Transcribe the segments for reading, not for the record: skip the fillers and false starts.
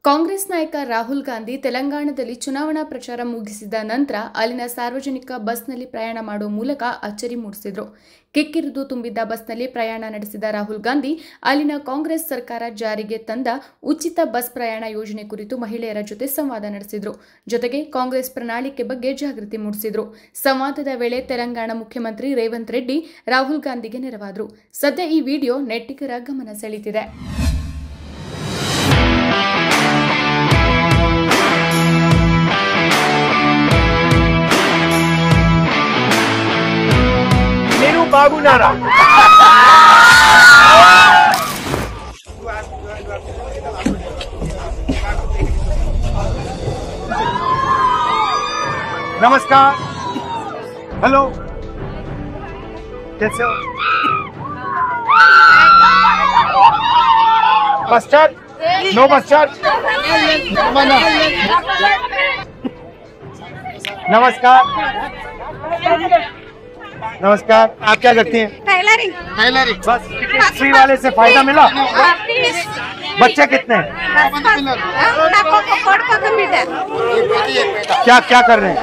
ಕಾಂಗ್ರೆಸ್ ನಾಯಕ ರಾಹುಲ್ ಗಾಂಧಿ ತೆಲಂಗಾಣದಲ್ಲಿ ಚುನಾವಣಾ ಪ್ರಚಾರ ಮುಗಿಸಿದ ನಂತರ ಅಲ್ಲಿನ ಸಾರ್ವಜನಿಕ ಬಸ್ನಲ್ಲಿ ಪ್ರಯಾಣ ಮಾಡುವ ಮೂಲಕ ಅಚ್ಚರಿ ಮೂಡಿಸಿದರು. ಕಿಕ್ಕಿರಿದು ತುಂಬಿದ್ದ ಬಸ್ನಲ್ಲಿ ಪ್ರಯಾಣ ನಡೆಸಿದ ರಾಹುಲ್ ಗಾಂಧಿ ಅಲ್ಲಿನ ಕಾಂಗ್ರೆಸ್ ಸರ್ಕಾರ ಜಾರಿಗೆ ತಂದ ಉಚಿತ ಬಸ್ ಪ್ರಯಾಣ ಯೋಜನೆ ಕುರಿತು ಮಹಿಳೆಯರ ಜೊತೆ ಸಂವಾದ ನಡೆಸಿದರು. ಜೊತೆಗೆ ಕಾಂಗ್ರೆಸ್ ಪ್ರಣಾಳಿಕೆ ಬಗ್ಗೆ ಜಾಗೃತಿ ಮೂಡಿಸಿದರು. ಸಂವಾದದ ವೇಳೆ ತೆಲಂಗಾಣ ಮುಖ್ಯಮಂತ್ರಿ ರೇವಂತ್ ರೆಡ್ಡಿ ರಾಹುಲ್ ಗಾಂಧಿಗೆ ನೆರವಾದರು. ಸದ್ಯ ಈ ವಿಡಿಯೋ ನೆಟ್ಟಿಗರ ಗಮನ ಸೆಳೆದಿದೆ. बागुनारा नमस्कार, हेलो, कैसे हो? बस चार्ज? नो बस चार्ज? नमस्कार, नमस्कार, आप क्या करती हैं? टेलरिंग। बस टिकट फ्री वाले से फायदा मिला? बच्चे कितने हैं? क्या क्या कर रहे हैं?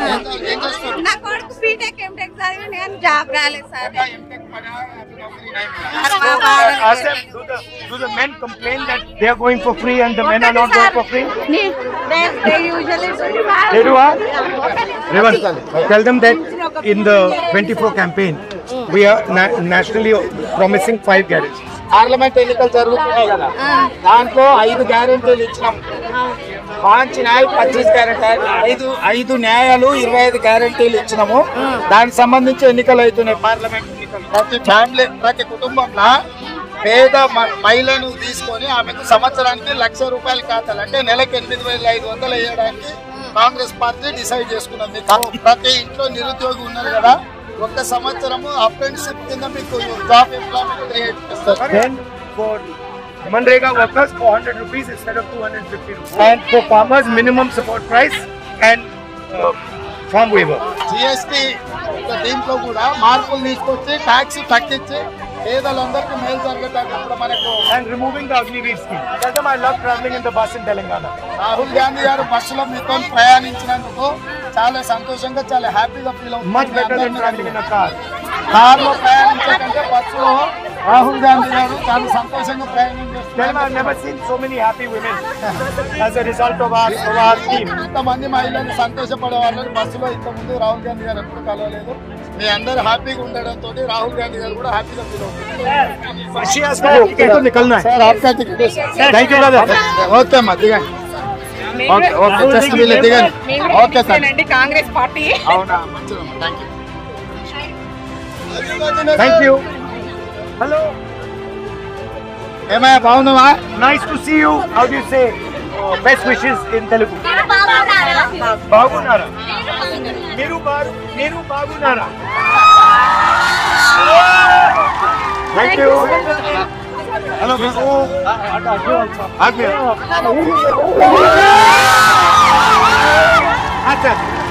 Do the men complain that they are going for free and the men are not going for free? They usually do. They do, huh? Revan, tell them that in the 24 campaign, we are nationally promising 5 guarantees. Parliament ఎన్నికలు జరుగుతున్నాయి కదా, దాంట్లో 5 గ్యారెంటీలు ఇచ్చినాం. 5 న్యాయ 25 guarantee, 5 న్యాయాలు 25 గ్యారెంటీలు ఇచ్చినాము. దానికి సంబంధించి ఎన్నికలు అవుతున్నాయి, పార్లమెంట్ ఎన్నికలు. ప్రతి ఫ్యామిలీ, ప్రతి కుటుంబంలో పేద మహిళను తీసుకొని ఆమెకు సంవత్సరానికి ₹1,00,000 ఖాతాలు, అంటే నెలకు 8,500 వేయడానికి కాంగ్రెస్ పార్టీ డిసైడ్ చేసుకున్నది. ప్రతి ఇంట్లో నిరుద్యోగి ఉన్నారు కదా, ఒక సంవత్సరము అప్రెంటిస్‌షిప్ కింద మీకు జాబ్ ఎంప్లాయ్మెంట్ క్రియేట్ చేస్తారు. Then for Manrega workers, 400 rupees instead of 250 rupees. And for farmers, minimum support price and farm waiver. GST దీంట్లో కూడా మార్పులు తీసుకొచ్చి ట్యాక్స్ తగ్గించి పేదలందరికీ మేలు జరగడానికి కూడా మనకు. And removing the Agniveer scheme. Tell them I love traveling in the bus in Telangana. Rahul Gandhi గారు బస్సులో మీతో ప్రయాణించినందుకు చాలా సంతోషంగా, చాలా హ్యాపీగా feel Much better than traveling in a car. కార్లో ప్రయాణించే కంటే బస్సులో రాహుల్ గాంధీ గారు చాలా సంతోషంగా ప్రయాణం Tell them చేస్తున్నారు. I've never seen so many happy women as a result of our scheme. ఇంతమంది మహిళలు సంతోషపడే వాళ్ళని బస్సులో ఇంతకుముందు రాహుల్ గాంధీ గారు ఎప్పుడు కలవలేదు. మీ అందరూ హ్యాపీగా ఉండడంతో రాహుల్ గాంధీ గారు కూడా హ్యాపీగా ఫీల్ అవుతుంది. She has to go. तो निकलना है. సార్ आपका टिकट है sir. Thank you brother. Okay అమ్మా, దిగండి. ఓకే ఓకే, జస్ట్ వీళ్ళు దిగండి. Okay sir. కాంగ్రెస్ పార్టీ. అవునా, మంచిదమ్మా, thank you. Thank you. Hello. ఏమయ్యా, బాగున్నావా? Nice to see you. How do you say best wishes in Telugu? Bagunara. Meru bagunara. Thank you. Hello. Agni. Acha.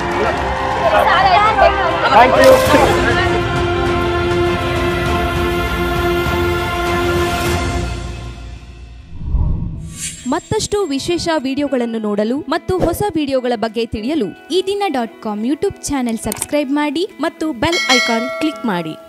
Thank you. ಮತ್ತಷ್ಟು ವಿಶೇಷ ವಿಡಿಯೋಗಳನ್ನು ನೋಡಲು ಮತ್ತು ಹೊಸ ವಿಡಿಯೋಗಳ ಬಗ್ಗೆ ತಿಳಿಯಲು ಈ ದಿನ .com ಯೂಟ್ಯೂಬ್ ಚಾನೆಲ್ ಸಬ್ಸ್ಕ್ರೈಬ್ ಮಾಡಿ ಮತ್ತು ಬೆಲ್ ಐಕಾನ್ ಕ್ಲಿಕ್ ಮಾಡಿ.